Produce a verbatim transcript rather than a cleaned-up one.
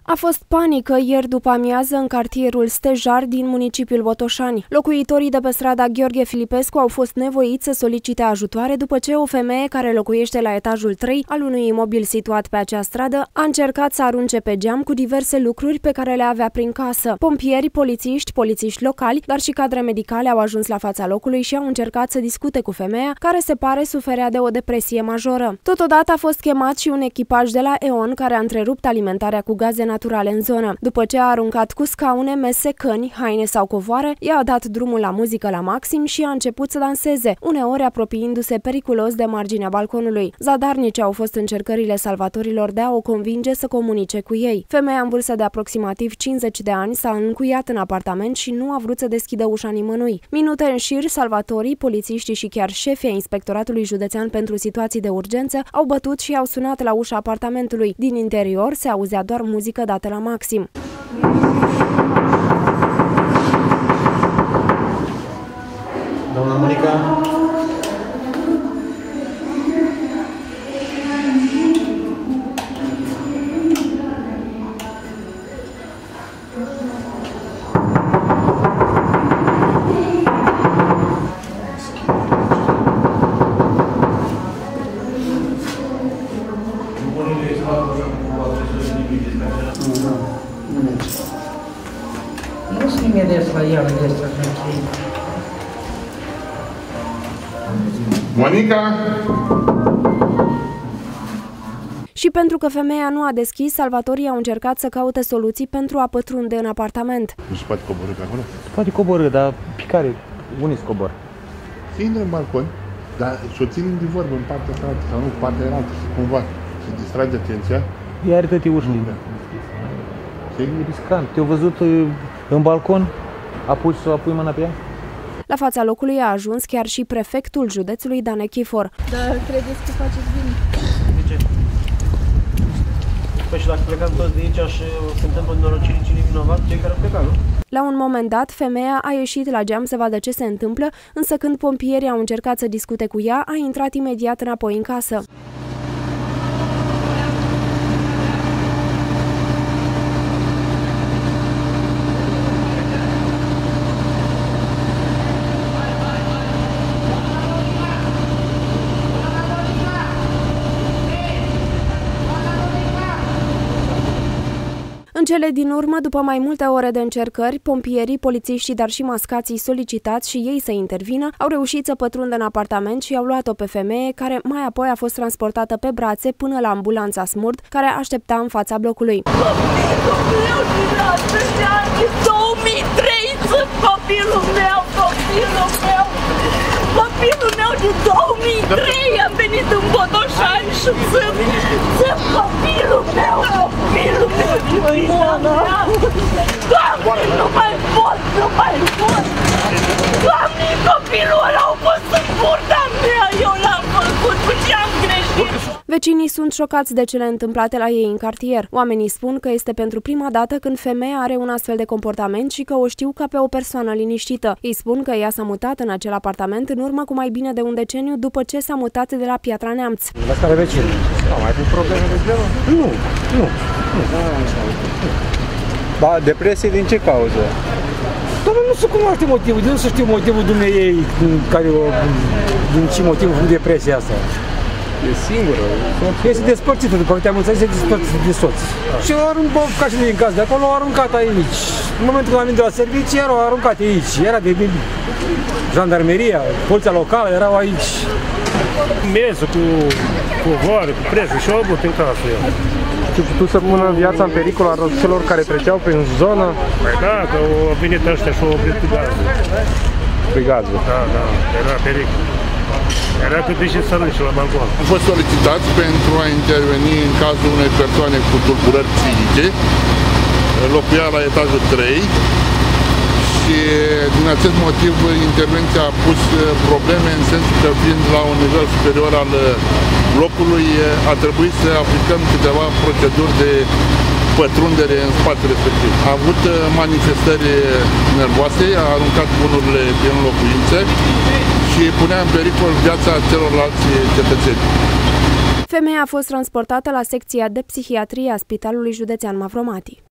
A fost panică ieri după amiază în cartierul Stejar din municipiul Botoșani. Locuitorii de pe strada Gheorghe Filipescu au fost nevoiți să solicite ajutoare după ce o femeie care locuiește la etajul trei al unui imobil situat pe acea stradă a încercat să arunce pe geam cu diverse lucruri pe care le avea prin casă. Pompieri, polițiști, polițiști locali, dar și cadre medicale au ajuns la fața locului și au încercat să discute cu femeia, care se pare suferea de o depresie majoră. Totodată a fost chemat și un echipaj de la E O N care a întrerupt alimentarea cu gaze naturale în zonă. După ce a aruncat cu scaune, mese, căni, haine sau covoare, ea a dat drumul la muzică la maxim și a început să danseze, uneori apropiindu-se periculos de marginea balconului. Zadarnice au fost încercările salvatorilor de a o convinge să comunice cu ei. Femeia în vârstă de aproximativ cincizeci de ani s-a încuiat în apartament și nu a vrut să deschidă ușa nimănui. Minute în șir, salvatorii, polițiștii și chiar șefii Inspectoratului Județean pentru Situații de Urgență au bătut și au sunat la ușa apartamentului. Din interior se auzea doar muzică dată la maxim. Doamna Monica? Nu sunt imediat la ea, în este Monica? Și pentru că femeia nu a deschis, salvatorii au încercat să caute soluții pentru a pătrunde în apartament. Nu se poate coborî pe acolo? Se poate coborî, dar picare, unii scobor. Se intră în balcon, dar să o ținem de vorbă în partea asta sau nu, partea altă, și cumva se distrage atenția. Ea are toate ușile. E riscant. Te-au văzut în balcon? Apoi să apui mâna pe ea? La fața locului a ajuns chiar și prefectul județului Dan Echifor. Dar credeți că faceți bine? De ce? Păi și dacă plecăm toți de aici și se întâmplă nenorocire, cine e vinovat? Cei care au plecat, nu? La un moment dat, femeia a ieșit la geam să vadă ce se întâmplă, însă când pompierii au încercat să discute cu ea, a intrat imediat înapoi în casă. În cele din urmă, după mai multe ore de încercări, pompierii, polițiștii, dar și mascații solicitați și ei să intervină, au reușit să pătrundă în apartament și au luat-o pe femeie, care mai apoi a fost transportată pe brațe până la ambulanța Smurd, care aștepta în fața blocului. două mii trei sunt copilul meu, copilul meu, copilul meu din două mii trei am venit în Botoșani și sunt, sunt copilul meu, copilul meu din Botoșani. Doamne, nu mai pot, nu mai pot! Doamne, copilul ăla a fost în burta mea, eu l-am făcut, cu ce am greșit? Vecinii sunt șocați de cele întâmplate la ei în cartier. Oamenii spun că este pentru prima dată când femeia are un astfel de comportament și că o știu ca pe o persoană liniștită. Ei spun că ea s-a mutat în acel apartament în urmă cu mai bine de un deceniu după ce s-a mutat de la Piatra Neamț. La care vecini? Au mai avut probleme de greu? Nu, nu. Da, depresie din ce cauză? Doamne, nu se cunoaște motivul, de nu să știu motivul dumneavoastră care o, din ce motiv în depresia asta. E singură. Este despărțită, după câte am înțeles, este despărțită de soț. Da. Și au aruncat, ca și din caz de acolo, au aruncat aici. În momentul când am venit de la servicii, erau aruncat aici. Era de, de jandarmeria, poliția locală, erau aici. Mesul cu covoare, cu presă și au avut în casă. Și putut să pună viața în pericol a celor care treceau prin zonă? Păi da, că au venit ăștia și au oprit cu gazul. Pe gazul? Da, da, era pericol. Era cât de și să arunci la balcon. Am fost solicitați pentru a interveni în cazul unei persoane cu tulburări psihice. Locuia la etajul trei și din acest motiv intervenția a pus probleme în sensul că fiind la un nivel superior al blocului a trebuit să aplicăm câteva proceduri de pătrundere în spațiul respectiv. A avut manifestări nervoase, a aruncat bunurile din locuințe și punea în pericol viața celorlalți cetățeni. Femeia a fost transportată la secția de psihiatrie a Spitalului Județean Mavromati.